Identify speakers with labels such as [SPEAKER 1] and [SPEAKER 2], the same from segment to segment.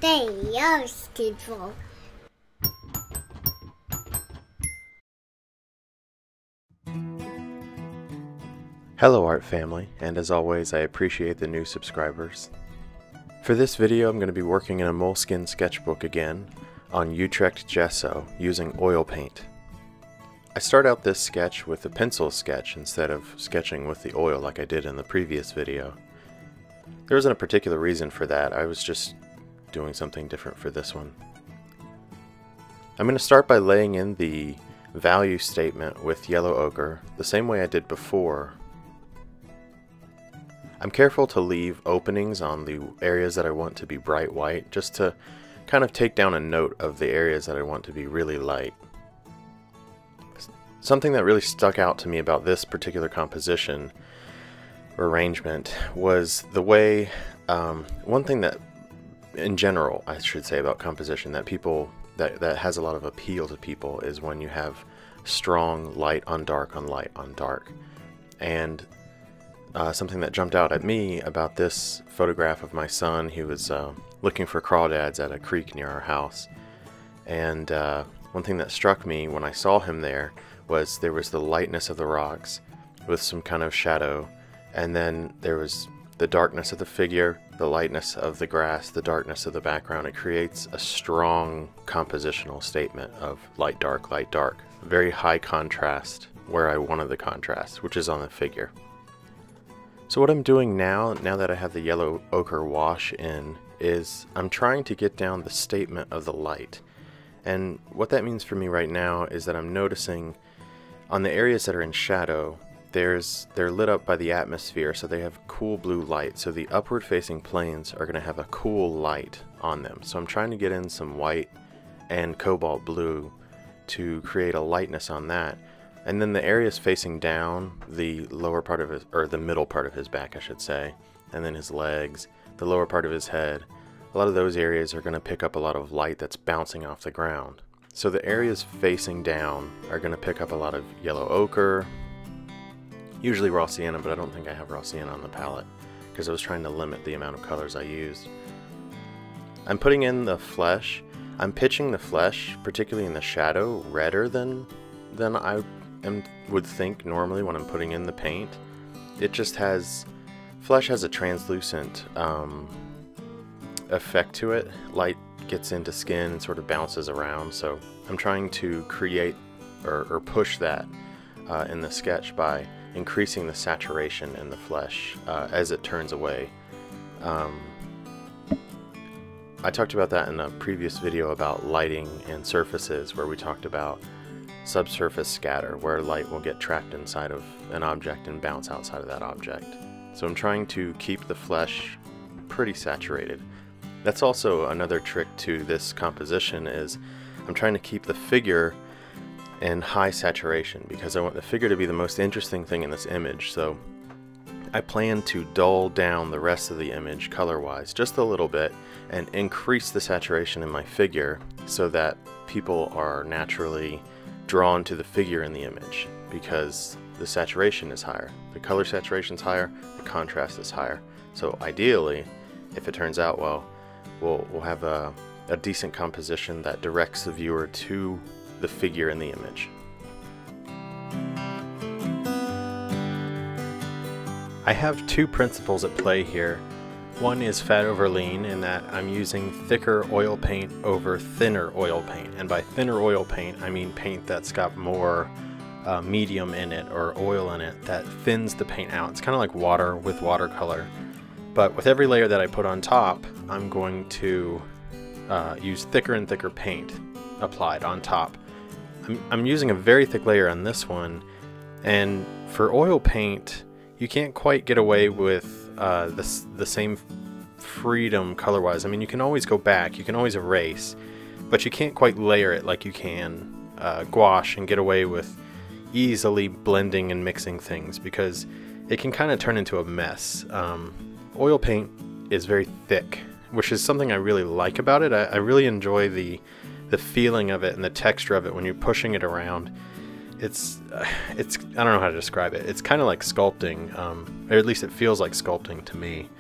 [SPEAKER 1] They are beautiful.
[SPEAKER 2] Hello art family, and as always I appreciate the new subscribers. For this video I'm going to be working in a Moleskine sketchbook again on Utrecht gesso using oil paint. I start out this sketch with a pencil sketch instead of sketching with the oil like I did in the previous video. There wasn't a particular reason for that, I was just doing something different for this one. I'm going to start by laying in the value statement with yellow ochre the same way I did before. I'm careful to leave openings on the areas that I want to be bright white, just to kind of take down a note of the areas that I want to be really light. Something that really stuck out to me about this particular composition or arrangement was the way, one thing that in general I should say about composition that that has a lot of appeal to people is when you have strong light on dark on light on dark. And something that jumped out at me about this photograph of my son, he was looking for crawdads at a creek near our house. And one thing that struck me when I saw him there was the lightness of the rocks with some kind of shadow, and then there was the darkness of the figure, the lightness of the grass, the darkness of the background. It creates a strong compositional statement of light, dark, very high contrast where I wanted the contrast, which is on the figure. So what I'm doing now that I have the yellow ochre wash in, is I'm trying to get down the statement of the light. And what that means for me right now is that I'm noticing on the areas that are in shadow, they're lit up by the atmosphere, so they have cool blue light. So the upward facing planes are going to have a cool light on them. So I'm trying to get in some white and cobalt blue to create a lightness on that. And then the areas facing down, the lower part of his, or the middle part of his back I should say, and then his legs, the lower part of his head, a lot of those areas are going to pick up a lot of light that's bouncing off the ground. So the areas facing down are going to pick up a lot of yellow ochre, usually raw sienna, but I don't think I have raw sienna on the palette because I was trying to limit the amount of colors I used. I'm putting in the flesh. I'm pitching the flesh, particularly in the shadow, redder than I would think normally when I'm putting in the paint. It just has, flesh has a translucent effect to it. Light gets into skin and sort of bounces around, so I'm trying to create or push that in the sketch by increasing the saturation in the flesh as it turns away. I talked about that in a previous video about lighting and surfaces, where we talked about subsurface scatter, where light will get trapped inside of an object and bounce outside of that object. So I'm trying to keep the flesh pretty saturated. That's also another trick to this composition, is I'm trying to keep the figure in high saturation because I want the figure to be the most interesting thing in this image. So I plan to dull down the rest of the image color-wise just a little bit and increase the saturation in my figure so that people are naturally drawn to the figure in the image because the saturation is higher. The color saturation is higher, the contrast is higher. So ideally, if it turns out well, we'll have a decent composition that directs the viewer to the figure in the image. I have two principles at play here. One is fat over lean, in that I'm using thicker oil paint over thinner oil paint. And by thinner oil paint, I mean paint that's got more medium in it or oil in it that thins the paint out. It's kind of like water with watercolor. But with every layer that I put on top, I'm going to use thicker and thicker paint applied on top. I'm using a very thick layer on this one, and for oil paint, you can't quite get away with the same freedom color-wise. I mean, you can always go back, you can always erase, but you can't quite layer it like you can gouache and get away with easily blending and mixing things, because it can kind of turn into a mess. Oil paint is very thick, which is something I really like about it. I really enjoy the feeling of it and the texture of it when you're pushing it around. It's I don't know how to describe it. It's kind of like sculpting, or at least it feels like sculpting to me.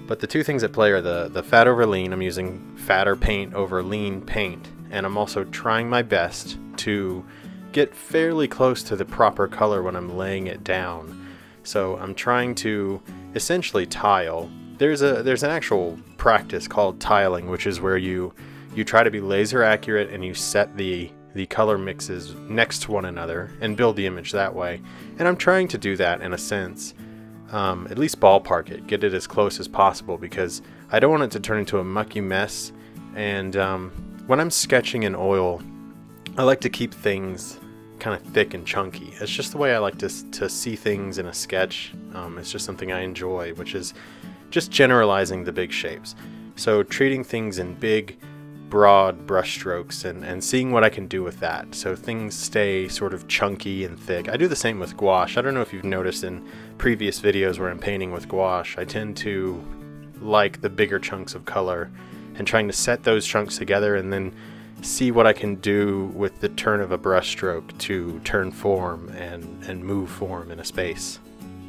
[SPEAKER 2] But the two things at play are the fat over lean. I'm using fatter paint over lean paint, and I'm also trying my best to get fairly close to the proper color when I'm laying it down. So I'm trying to essentially tile. There's an actual practice called tiling, which is where you try to be laser accurate and you set the color mixes next to one another and build the image that way. And I'm trying to do that in a sense. At least ballpark it, get it as close as possible, because I don't want it to turn into a mucky mess. And when I'm sketching in oil, I like to keep things kind of thick and chunky. It's just the way I like to see things in a sketch. It's just something I enjoy, which is just generalizing the big shapes. So treating things in big, broad brush strokes and seeing what I can do with that, so things stay sort of chunky and thick. I do the same with gouache. I don't know if you've noticed in previous videos where I'm painting with gouache, I tend to like the bigger chunks of color and trying to set those chunks together and then see what I can do with the turn of a brush stroke to turn form and move form in a space.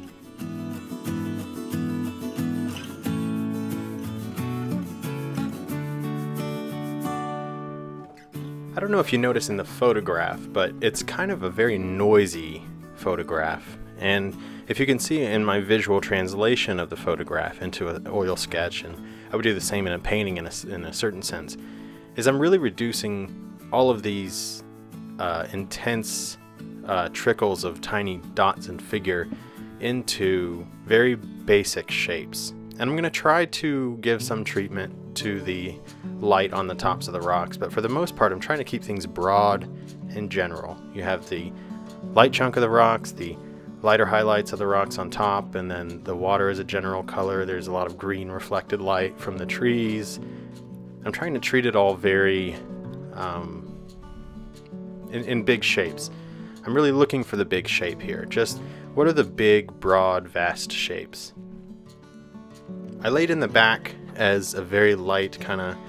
[SPEAKER 2] I don't know if you notice in the photograph, but it's kind of a very noisy photograph. And if you can see in my visual translation of the photograph into an oil sketch, and I would do the same in a painting in a certain sense, is I'm really reducing all of these intense trickles of tiny dots and figure into very basic shapes. And I'm going to try to give some treatment to the light on the tops of the rocks, but for the most part I'm trying to keep things broad and general. You have the light chunk of the rocks, the lighter highlights of the rocks on top, and then the water is a general color. There's a lot of green reflected light from the trees. I'm trying to treat it all very in big shapes. I'm really looking for the big shape here. Just what are the big, broad, vast shapes? I laid in the back as a very light kind of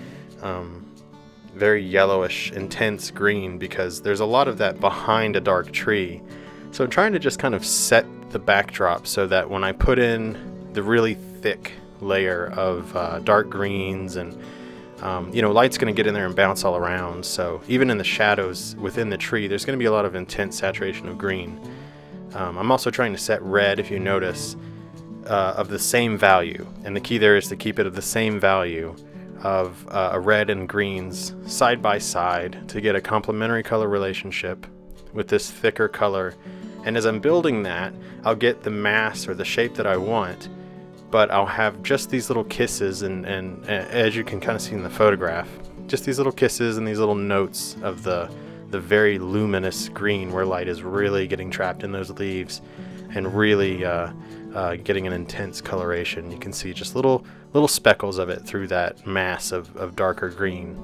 [SPEAKER 2] very yellowish, intense green, because there's a lot of that behind a dark tree. So I'm trying to just kind of set the backdrop so that when I put in the really thick layer of dark greens and light's going to get in there and bounce all around. So even in the shadows within the tree, there's going to be a lot of intense saturation of green. I'm also trying to set red, if you notice, of the same value, and the key there is to keep it of the same value of a red and greens side by side to get a complementary color relationship with this thicker color. And as I'm building that, I'll get the mass or the shape that I want, but I'll have just these little kisses and as you can kind of see in the photograph, just these little kisses and these little notes of the very luminous green where light is really getting trapped in those leaves and really getting an intense coloration. You can see just little speckles of it through that mass of darker green.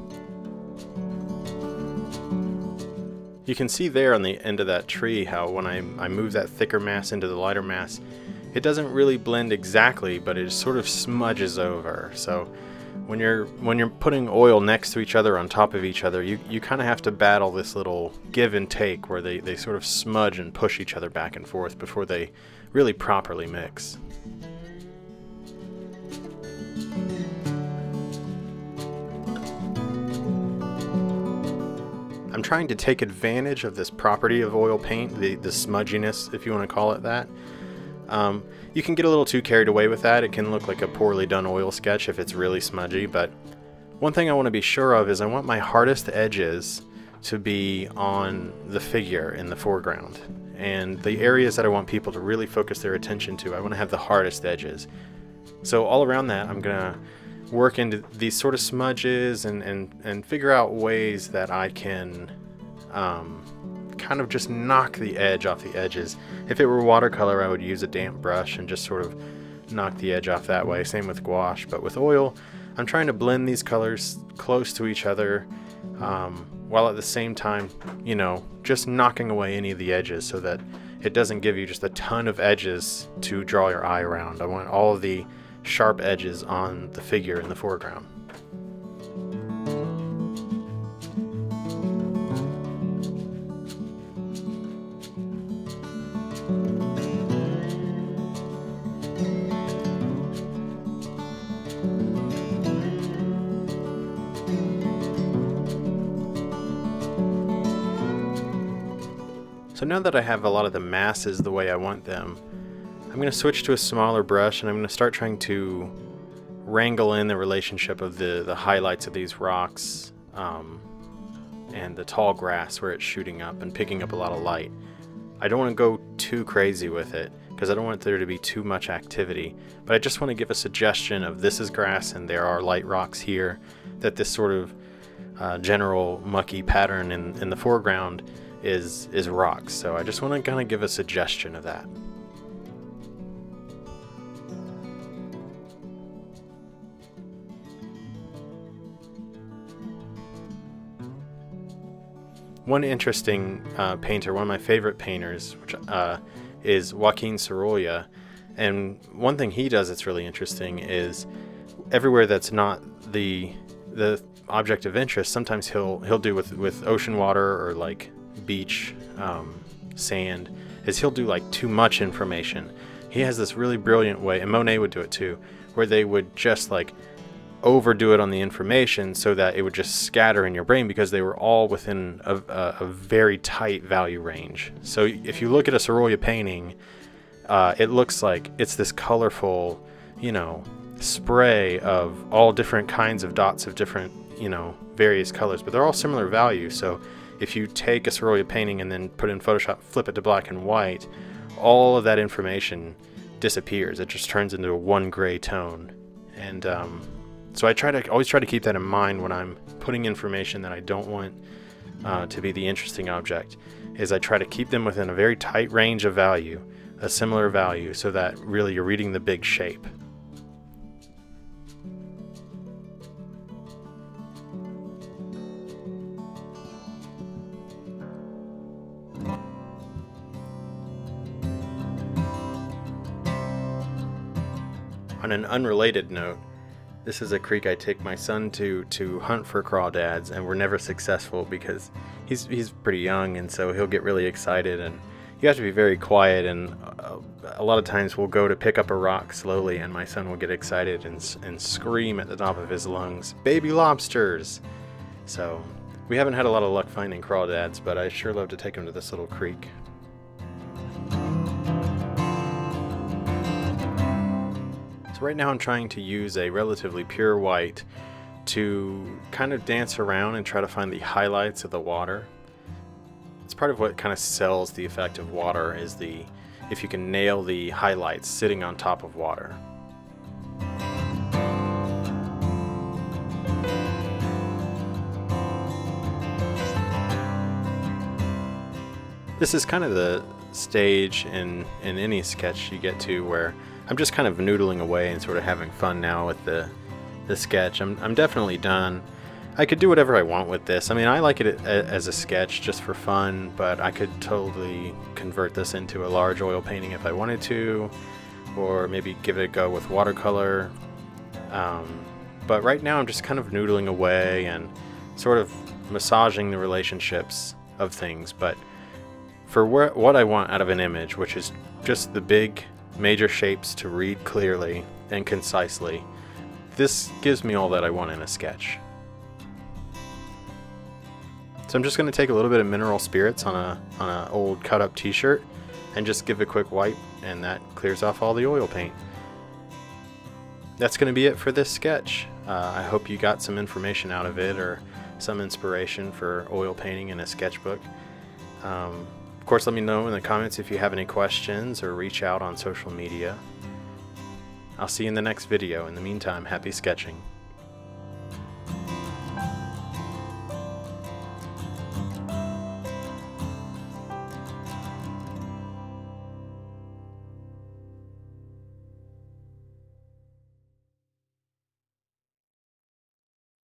[SPEAKER 2] You can see there on the end of that tree how when I move that thicker mass into the lighter mass, it doesn't really blend exactly, but it sort of smudges over. So when you're putting oil next to each other on top of each other, you kind of have to battle this little give and take where they sort of smudge and push each other back and forth before they really properly mix. I'm trying to take advantage of this property of oil paint, the smudginess, if you want to call it that. You can get a little too carried away with that. It can look like a poorly done oil sketch if it's really smudgy, but one thing I want to be sure of is I want my hardest edges to be on the figure in the foreground. And the areas that I want people to really focus their attention to, I want to have the hardest edges. So all around that, I'm going to work into these sort of smudges and figure out ways that I can kind of just knock the edge off the edges. If it were watercolor, I would use a damp brush and just sort of knock the edge off that way. Same with gouache. But with oil, I'm trying to blend these colors close to each other while at the same time, just knocking away any of the edges so that it doesn't give you just a ton of edges to draw your eye around. I want all of the sharp edges on the figure in the foreground. So now that I have a lot of the masses the way I want them, I'm going to switch to a smaller brush, and I'm going to start trying to wrangle in the relationship of the highlights of these rocks and the tall grass where it's shooting up and picking up a lot of light. I don't want to go too crazy with it because I don't want there to be too much activity, but I just want to give a suggestion of this is grass and there are light rocks here, that this sort of general mucky pattern in the foreground is rocks. So I just want to kind of give a suggestion of that. One interesting painter, one of my favorite painters, which is Joaquin Sorolla, and one thing he does that's really interesting is everywhere that's not the object of interest, sometimes he'll do with ocean water or like beach sand, is he'll do like too much information. He has this really brilliant way, and Monet would do it too, where they would just like overdo it on the information so that it would just scatter in your brain because they were all within a very tight value range. So if you look at a Sorolla painting, it looks like it's this colorful, you know, spray of all different kinds of dots of different, you know, various colors, but they're all similar value. So if you take a Sorolla painting and then put it in Photoshop, flip it to black and white, all of that information disappears. It just turns into one gray tone. And so I always try to keep that in mind when I'm putting information that I don't want to be the interesting object, is I try to keep them within a very tight range of value, a similar value, so that really you're reading the big shape. On an unrelated note, this is a creek I take my son to hunt for crawdads, and we're never successful because he's pretty young, and so he'll get really excited, and you have to be very quiet, and a lot of times we'll go to pick up a rock slowly and my son will get excited and scream at the top of his lungs, "Baby lobsters!" So we haven't had a lot of luck finding crawdads, but I sure love to take him to this little creek. Right now I'm trying to use a relatively pure white to kind of dance around and try to find the highlights of the water. It's part of what kind of sells the effect of water, is if you can nail the highlights sitting on top of water. This is kind of the stage in any sketch you get to where I'm just kind of noodling away and sort of having fun now with the sketch. I'm definitely done. I could do whatever I want with this. I mean, I like it as a sketch just for fun, but I could totally convert this into a large oil painting if I wanted to, or maybe give it a go with watercolor. But right now I'm just kind of noodling away and sort of massaging the relationships of things. But for what I want out of an image, which is just the big major shapes to read clearly and concisely, this gives me all that I want in a sketch. So I'm just going to take a little bit of mineral spirits on a old cut up t-shirt and just give a quick wipe, and that clears off all the oil paint. That's going to be it for this sketch. I hope you got some information out of it, or some inspiration for oil painting in a sketchbook. Of course, let me know in the comments if you have any questions, or reach out on social media. I'll see you in the next video. In the meantime, happy sketching.